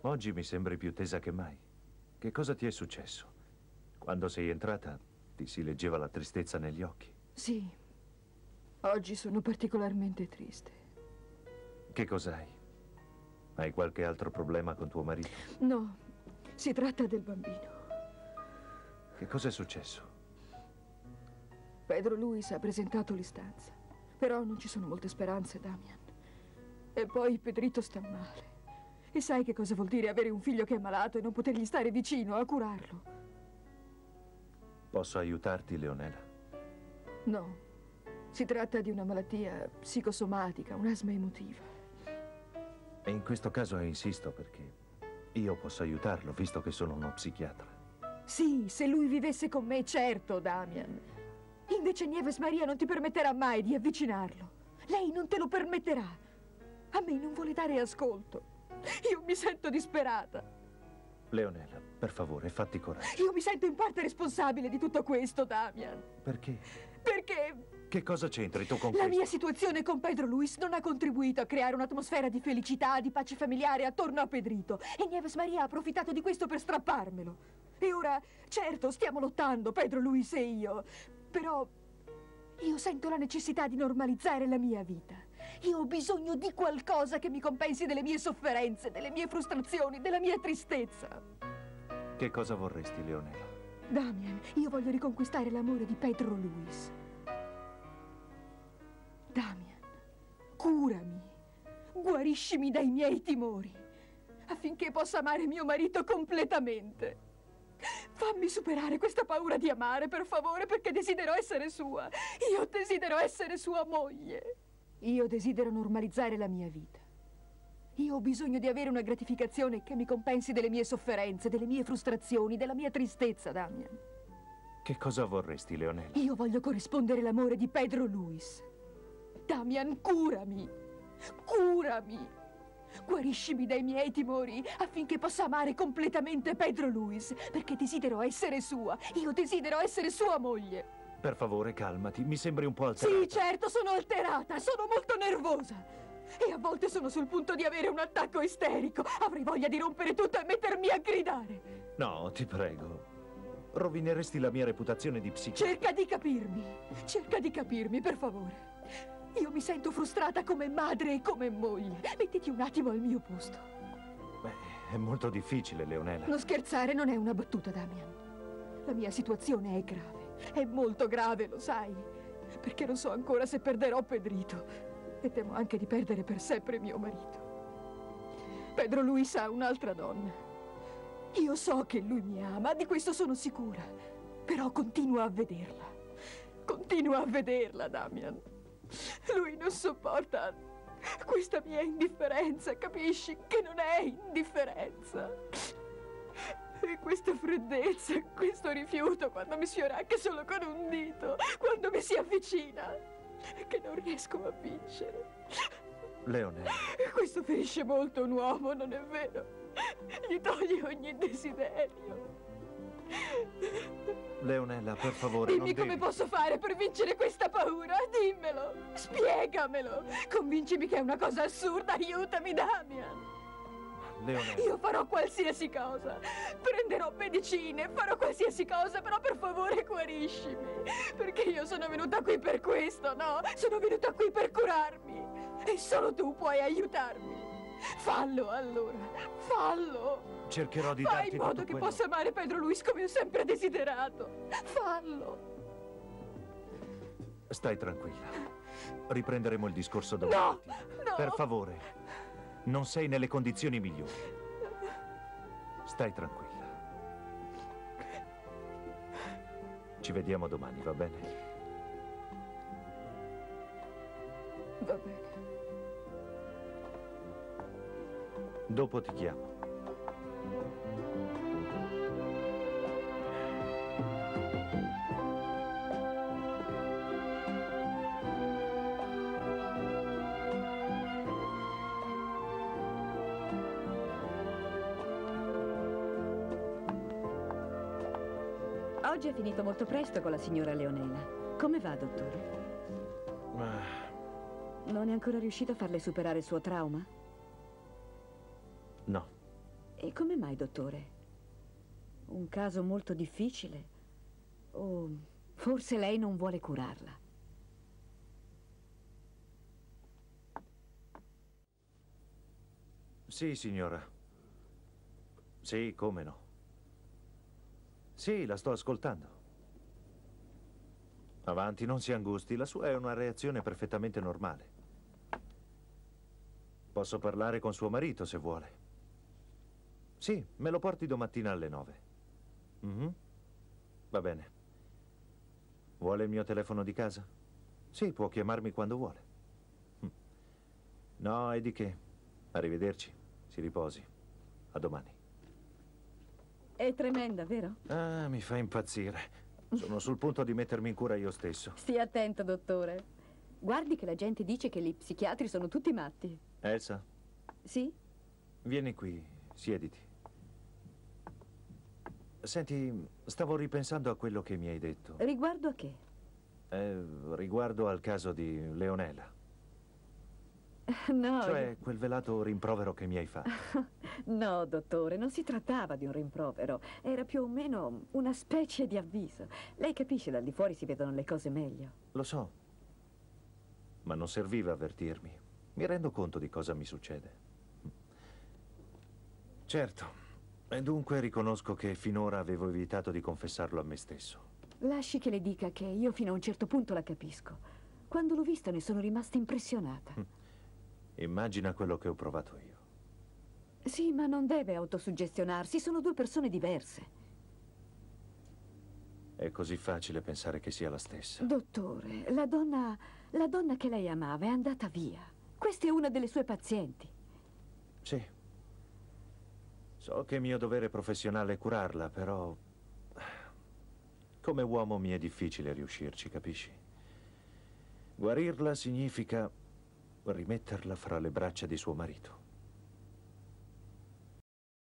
Oggi mi sembri più tesa che mai. Che cosa ti è successo? Quando sei entrata, ti si leggeva la tristezza negli occhi. Sì, oggi sono particolarmente triste. Che cos'hai? Hai qualche altro problema con tuo marito? No, si tratta del bambino. Che cosa è successo? Pedro Luis ha presentato l'istanza, però non ci sono molte speranze, Damian. E poi Pedrito sta male. E sai che cosa vuol dire avere un figlio che è malato e non potergli stare vicino a curarlo? Posso aiutarti, Leonela? No, si tratta di una malattia psicosomatica, un'asma emotiva. E in questo caso insisto perché io posso aiutarlo, visto che sono uno psichiatra. Sì, se lui vivesse con me, certo, Damian. Invece Nieves Maria non ti permetterà mai di avvicinarlo. Lei non te lo permetterà. A me non vuole dare ascolto. Io mi sento disperata. Leonela, per favore, fatti coraggio. Io mi sento in parte responsabile di tutto questo, Damian. Perché? Perché Che cosa c'entri tu con la questo? mia situazione con Pedro Luis non ha contribuito a creare un'atmosfera di felicità, di pace familiare attorno a Pedrito. E Nieves Maria ha approfittato di questo per strapparmelo. E ora, certo, stiamo lottando, Pedro Luis e io. Però io sento la necessità di normalizzare la mia vita. Io ho bisogno di qualcosa che mi compensi delle mie sofferenze, delle mie frustrazioni, della mia tristezza. Che cosa vorresti, Leonela? Damian, io voglio riconquistare l'amore di Pedro Luis. Damian, curami, guariscimi dai miei timori, affinché possa amare mio marito completamente. Fammi superare questa paura di amare, per favore, perché desidero essere sua. Io desidero essere sua moglie. Io desidero normalizzare la mia vita. Io ho bisogno di avere una gratificazione che mi compensi delle mie sofferenze, delle mie frustrazioni, della mia tristezza, Damian. Che cosa vorresti, Leonela? Io voglio corrispondere l'amore di Pedro Luis. Damian, curami. Curami. Guariscimi dai miei timori affinché possa amare completamente Pedro Luis, perché desidero essere sua. Io desidero essere sua moglie. Per favore, calmati. Mi sembri un po' alterata. Sì, certo, sono alterata. Sono molto nervosa. E a volte sono sul punto di avere un attacco isterico. Avrei voglia di rompere tutto e mettermi a gridare. No, ti prego. Rovineresti la mia reputazione di psichiatra. Cerca di capirmi. Cerca di capirmi, per favore. Io mi sento frustrata come madre e come moglie. Mettiti un attimo al mio posto. Beh, è molto difficile, Leonela. Non scherzare non è una battuta, Damian. La mia situazione è grave. È molto grave, lo sai. Perché non so ancora se perderò Pedrito. E temo anche di perdere per sempre mio marito. Pedro Luis ha un'altra donna. Io so che lui mi ama, di questo sono sicura. Però continuo a vederla. Continuo a vederla, Damian. Lui non sopporta questa mia indifferenza, capisci? Che non è indifferenza. E questa freddezza, questo rifiuto quando mi sfiora anche solo con un dito, quando mi si avvicina, che non riesco a vincere. Leonela. Questo ferisce molto un uomo, non è vero? Gli toglie ogni desiderio. Leonela, per favore, Dimmi non come devi... posso fare per vincere questa paura, dimmelo, spiegamelo, convincimi che è una cosa assurda, aiutami, Damian. Leonela. Io farò qualsiasi cosa, prenderò medicine, farò qualsiasi cosa, però per favore guariscimi, perché io sono venuta qui per questo, no? Sono venuta qui per curarmi e solo tu puoi aiutarmi. Fallo allora, fallo. Cercherò di Fai darti in modo tutto che quello... possa amare Pedro Luis come ho sempre desiderato. Fallo. Stai tranquilla. Riprenderemo il discorso dopo. No, no. Per favore, non sei nelle condizioni migliori. Stai tranquilla. Ci vediamo domani, va bene? Va bene. Dopo ti chiamo. Oggi è finito molto presto con la signora Leonela. Come va, dottore? Ma... Non è ancora riuscito a farle superare il suo trauma? no. E come mai, dottore? Un caso molto difficile? O forse lei non vuole curarla? Sì, signora. Sì, come no. Sì, la sto ascoltando. Avanti, non si angusti, la sua è una reazione perfettamente normale. Posso parlare con suo marito se vuole. Sì, me lo porti domattina alle 9. Mhm. Va bene. Vuole il mio telefono di casa? Sì, può chiamarmi quando vuole. No, e di che? Arrivederci. Si riposi. A domani. È tremenda, vero? Ah, mi fa impazzire. Sono sul punto di mettermi in cura io stesso. Stia attento, dottore. Guardi che la gente dice che gli psichiatri sono tutti matti. Elsa, Sì? vieni qui, siediti. Senti, stavo ripensando a quello che mi hai detto. Riguardo a che? Riguardo al caso di Leonela. No, Cioè, quel velato rimprovero che mi hai fatto. no, dottore, non si trattava di un rimprovero. Era più o meno una specie di avviso. Lei capisce, dal di fuori si vedono le cose meglio. Lo so, ma non serviva avvertirmi. Mi rendo conto di cosa mi succede. Certo, e dunque riconosco che finora avevo evitato di confessarlo a me stesso. Lasci che le dica che io fino a un certo punto la capisco. Quando l'ho vista ne sono rimasta impressionata. Immagina quello che ho provato io. Sì, ma non deve autosuggestionarsi, sono due persone diverse. È così facile pensare che sia la stessa. Dottore, la donna che lei amava è andata via. Questa è una delle sue pazienti. Sì. So che è mio dovere professionale è curarla, però come uomo mi è difficile riuscirci, capisci? Guarirla significa rimetterla fra le braccia di suo marito.